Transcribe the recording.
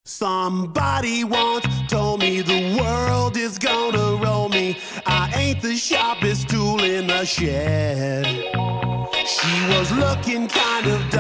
Somebody once told me the world is gonna roll me. I ain't the sharpest tool in the shed. She was looking kind of dumb.